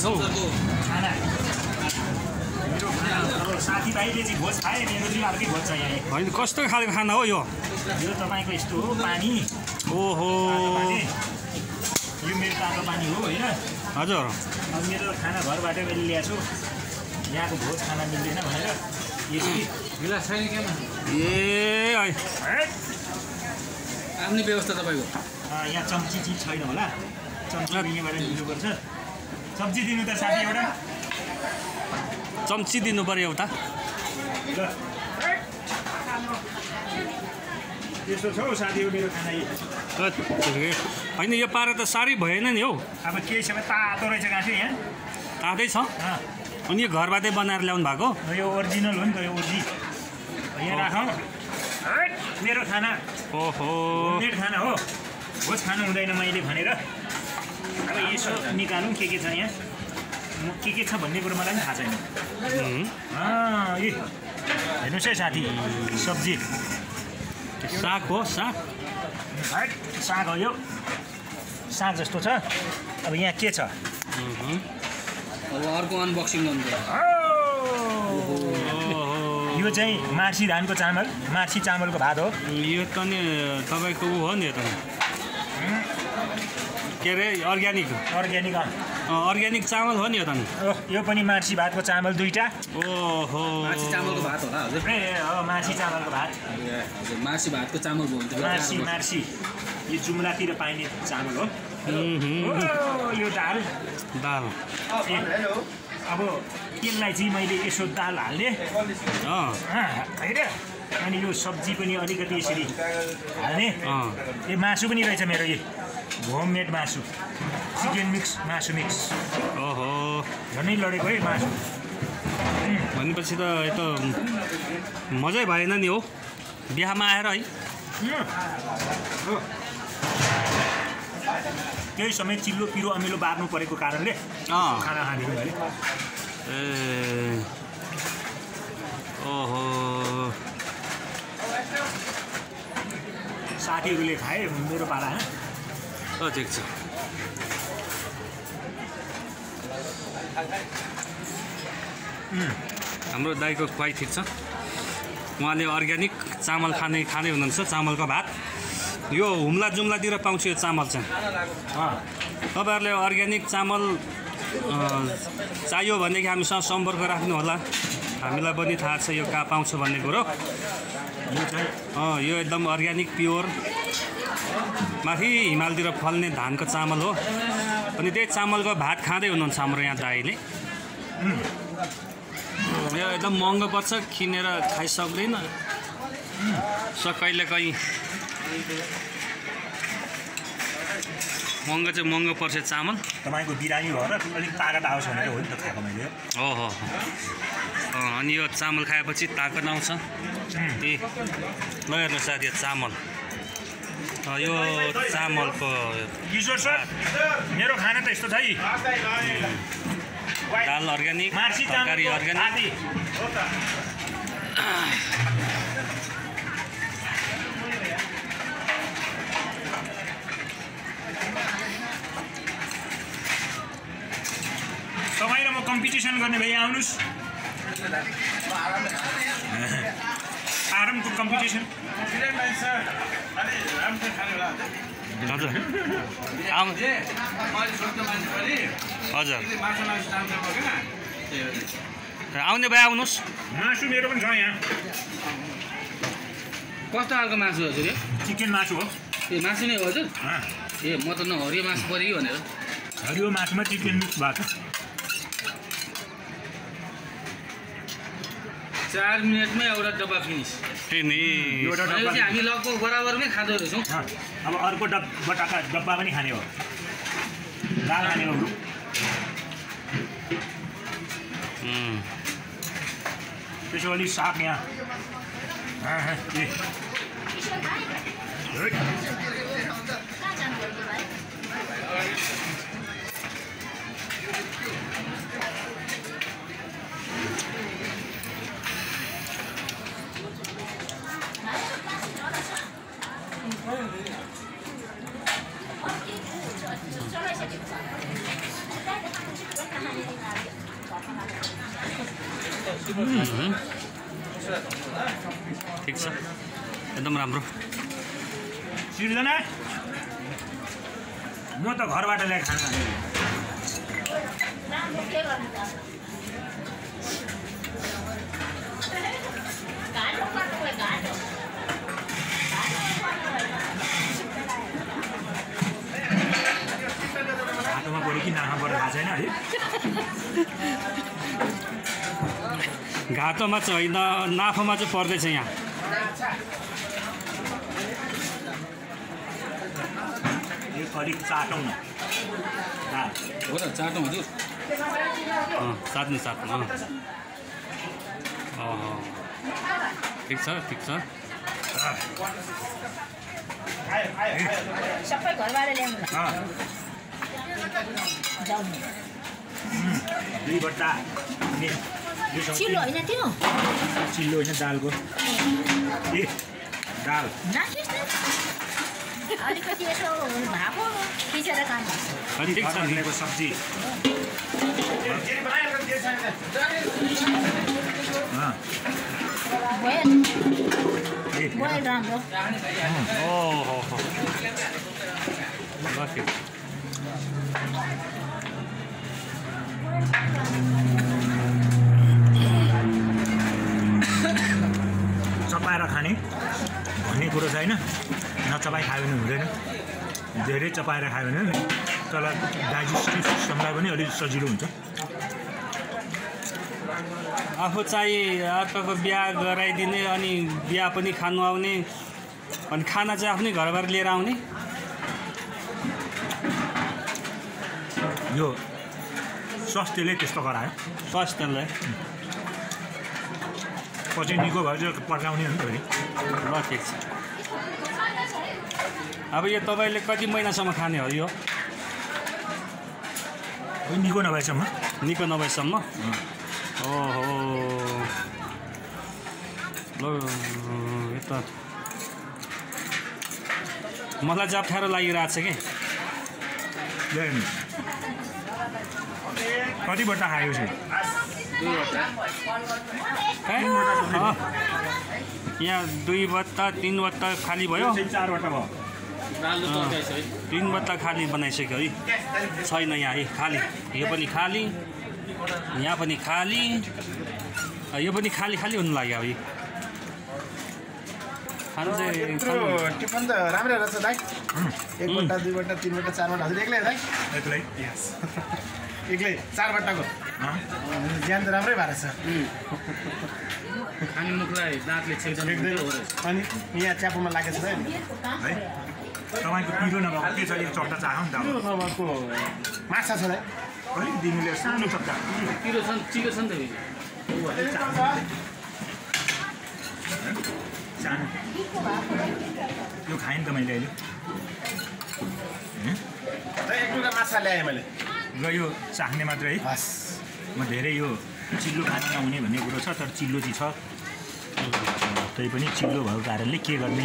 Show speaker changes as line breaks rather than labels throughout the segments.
हौ
खाना मेरो खाना अब साथीभाइले चाहिँ भोज खाए मेरो चाहिँ अर्कै भोज छ यहाँ
होइन कस्तो खालको खाना हो यो
यो तपाईँको यस्तो हो पानी
ओहो
यो मेरो तातो पानी हो होइन
हजुर
अब मेरो खाना घरबाटै मैले ल्याएको छु यहाँको भोज खाना मिल्दैन भनेर यसरी
गिलास छैन केमा
ए
आफ्नै व्यवस्था तपाईँको
यहाँ चम्ची चिज छैन होला चम्ची यहाँबाट दिनुपर्छ सब्जी दिनु त साथी एउटा
चम्ची दिनु पर्यो एउटा
ल त्यस्तो छ हौ साथी हो मेरो खाना
होइन यो पारा त साह्रै भएन नि हौ
अब केही समय तातो रहेछ गाँठे यहाँ
तातै छ अनि यो घरबाटै बनाएर ल्याउनु भएको
यो ओरिजिनल हो नि त यो ओरिजी यहाँ राखौँ मेरो खाना
ओहो
होममेड खाना हो भोज खानु हुँदैन मैले भनेर अब यसो निकालौँ के छ यहाँ के छ भन्ने कुरो मलाई पनि थाहा छैन हेर्नुहोस् है साथी सब्जी
साग हो साग
साग हो यो साग जस्तो छ अब यहाँ के छ
अब अर्को अनबक्सिङ गर्नु
यो चाहिँ मार्सी धानको चामल मार्सी चामलको भात हो
यो त नि तपाईँको ऊ हो नि यो त के अरे अर्ग्यानिक अर्ग्यानिक चामल हो नि यो त नि
यो पनि मार्सी भातको चामल दुईटा
ओहो
मार्सी चामलको भात होला हजुर
ए हो मार्सी चामलको भात
हजुर मार्सी भातको चामल भयो
मार्सी यो जुम्लातिर पाइने चामल हो यो दाल अब त्यसलाई चाहिँ मैले यसो दाल हाल्ने होइन अनि यो सब्जी पनि अलिकति यसरी हाल्ने यो मासु पनि रहेछ मेरो यो होममेड मासु चिकन मिक्स मासु मिक्स
ओहो
झनै लडेको है मासु
भनेपछि त यो त मजै भएन नि हो बिहामा आएर है
त्यही समय चिल्लो पिरो अमिलो बार्नु परेको कारणले खाना खाँदैछु मैले
ए ओहो
साथीहरूले खाए मेरो पाला
ठिक छ हाम्रो दाइको खुवाइ ठिक छ उहाँले अर्ग्यानिक चामल खाँदै हुनुहुन्छ चामलको भात यो हुम्ला जुम्लातिर पाउँछ यो चामल चाहिँ तपाईँहरूले अर्ग्यानिक चामल चाहियो भनेदेखि हामीसँग सम्पर्क राख्नु होला हामीलाई पनि थाहा छ यो कहाँ पाउँछ भन्ने कुरो यो एकदम अर्ग्यानिक प्योर माथि हिमालतिर फल्ने धानको चामल हो अनि त्यही चामलको भात खाँदै हुनुहुन्छ हाम्रो यहाँ दाइले यो एकदम महँगो पर्छ किनेर खाइसक्दैन कहिले कहीँ महँगो पर्छ चामल
तपाईँको बिरामी भएर अलिक तागत आओस् भनेर हो नि त खाएको मैले
ओहो अनि यो चामल खाएपछि तागत आउँछ ल हेर्नु साथी चामल यो चामलको
किशोर सर मेरो खाना त यस्तो छ है
दाल अर्ग्यानिक तरकारी अर्ग्यानिक
तपाईँ र म कम्पिटिसन गर्ने भए आउनुहोस् आरामको कम्पिटिसन
हजुर आउने भए आउनुहोस्
मासु मेरो पनि छ यहाँ
कस्तो खालको मासु हजुर यो
चिकन मासु हो
ए मासु नै हो हजुर ए म त हरियो मासु पऱ्यो कि भनेर
हरियो मासुमा चिकन मिक्स भएको
4 मिनटमै एउटा डब्बा फिनिस हामी लगभग बराबरमै खाँदो रहेछौँ
अब अर्को डब्बा पनि खाने हो दाल खाने हो त्यसो अलि साग यहाँ
ठिक छ एकदम राम्रो
सिर्जना म त घरबाट ल्याएर खाना घाटोमा पऱ्यो कि नाफा पऱ्यो थाहा छैन है
घाटोमा चाहिँ होइन नाफामा चाहिँ पर्दैछ यहाँ
यो अलिक चाटौँ न
हो र चाटौँ हजुर
साट्नु ठिक छ
सबै घरबाट ल्याउनु
दुई बट्टा
चिल्लो होइन त्यो
चिल्लो होइन दालको ए दाल
अलिकति यसो भएको खिचेर खानु
ठिक छ नि
सब्जी
बोइल राम्रो
चपाएर खाने भन्ने कुरो छैन नचपाइ खायो भने हुँदैन धेरै चपाएर खायो भने तर डाइजेस्टिभ सिस्टमलाई पनि अलिक सजिलो हुन्छ
आफू चाहिँ अर्काको बिहा गराइदिने अनि बिहा पनि खानु आउने अनि खाना चाहिँ आफ्नै घरबाट लिएर आउने
यो स्वास्थ्यले त्यस्तो गरायो
स्वास्थ्यलाई
पछि निको भएर चाहिँ पड्काउने हो नि त फेरि
ल ठिक छ अब यो तपाईँले कति महिनासम्म खाने हो यो
निको नभएसम्म
निको नभएसम्म ओहो ल यो त मलाई चाहिँ अप्ठ्यारो लागिरहेको छ कि
कति बट्टा खायो चाहिँ
यहाँ 2 बट्टा 3 बट्टा खाली भयो
4 बट्टा भयो
3 बट्टा खाली बनाइसक्यो है छैन यहाँ है खाली यो पनि खाली यहाँ पनि खाली यो पनि खाली हुनु लाग्यो अब खानु चाहिँ
टिफन त राम्रै रहेछ दाइ 1 बट्टा 2 बट्टा 3 बट्टा 4 बट्टा हजुर एक्लै दाइ
एक्लै
एक्लै 4 बट्टाको ज्यान त राम्रै भएर छ
खाने मुखलाई दाँतले छेक्दैन
अनि यहाँ च्यापोमा लागेको छ है
तपाईँको पिरो नभएको के छ एक चट्टा चाहौँ नि त
नभएको माछा छ दाइ
अलिक दिनुले सानो चट्टा
चिलो छ नि त
सानो यो खाएँ नि त मैले अहिले
एक टुक्रा माछा ल्याएँ मैले
र यो चाख्ने मात्रै है
हस्
म धेरै यो चिल्लो खानु नहुने भन्ने कुरो छ तर चिल्लो चाहिँ छ तै पनि चिल्लो भएको कारणले के गर्ने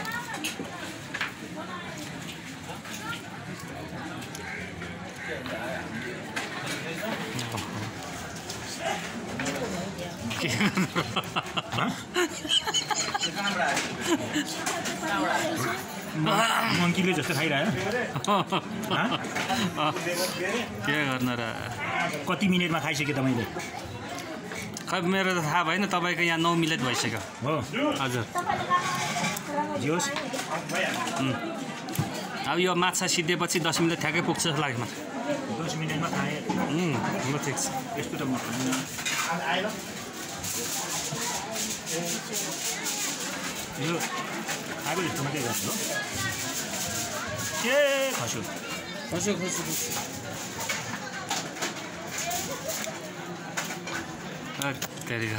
मङ्कीले जस्तो खाइरह्यो
के गर्न र
कति मिनटमा खाइसक्यो तपाईँले
खै मेरो त थाहा भएन तपाईँको यहाँ 9 मिनट भइसक्यो
हो
हजुर
जियोस्
अब यो माछा सिद्धेपछि 10 मिनट ठ्याक्कै पुग्छ जस्तो लाग्छ
10 मिनटमा खाएँ
ल ठिक छ
यस्तो त म खान्न यो खाएको जस्तो मात्रै गर्छु हो के खस्यो
त्यहाँनिर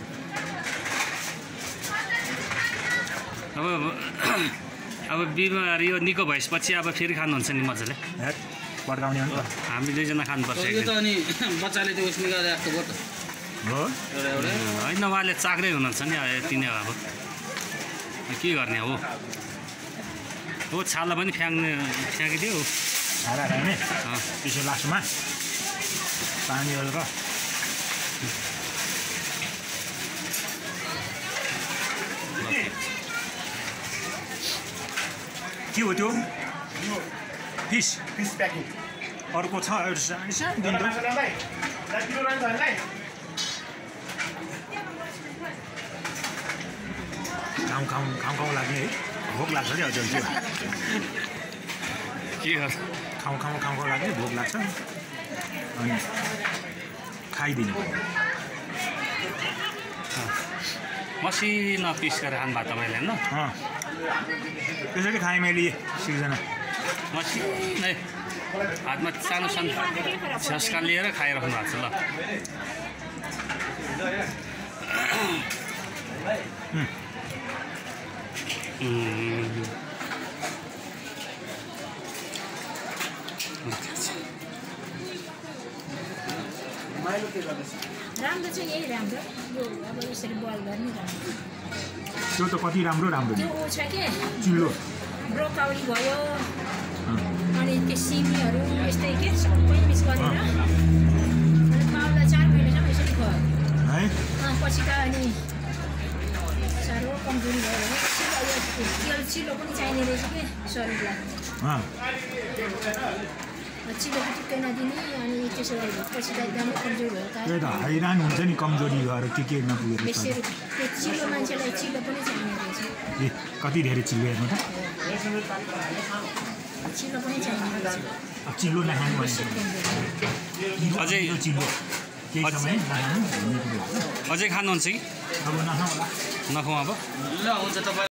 अब बिमार यो निको भएपछि अब फेरि खानुहुन्छ नि मजाले
पड्काउने हो नि त
हामी 2 जना खानुपर्छ
यो त अनि बच्चाले त्यो उस निकालेको भयो त
हो
होइन उहाँले चाक्रै हुनुहुन्छ नि यति नै अब के गर्ने हो छाला पनि फ्याँकिदियो
खाना खाने त्यसो लास्टमा पानी हालेर के हो त्यो फिस
फिस प्याकिङ
अर्को छ सानो दिन्छ खाउँ लाग्ने है भोक लाग्छ नि हजुर त्यो
के
खाउँ लाग्ने भोक लाग्छ अनि खाइदिनु
मसिनो पिस गरेर खानुभयो तपाईँले होइन
त्यसरी खाएँ मैले सिर्जना
मसिनै हातमा सानो सानो झस्का लिएर खाइराख्नु भएको छ ल
राम्रो चाहिँ यही राम्रो यो अब यसरी बोइल गर्ने राम्रो
त्यो त कति राम्रो
त्यो ऊ छ के
चिल्लो
ब्रोकाउली भयो अनि त्यो सिमीहरू यस्तै के सबै मिक्स गरेर अनि पाउला 4 महिनासम्म यसरी भयो
है
पछि त अनि साह्रो कमजोरी भयो भने तेल चिलो पनि चाहिने रहेछ कि शरीरलाई चिलो टिक्कै नदिने अनि त्यसो पछि त एकदमै कमजोर भयो
त्यही त हैरान हुन्छ नि कमजोरी भएर के नपुगेर
त्यो चिलो मान्छेलाई चिलो पनि चाहिने रहेछ
ए कति धेरै चिल्लो हेर्नु त
चिलो पनि चाहिने रहेछ
चिल्लो नखानु
अझै
चिल्लो केही समय नखानु
अझै खानुहुन्छ कि
अब नखाउँ होला
नखाउँ अब
ल हुन्छ तपाईँ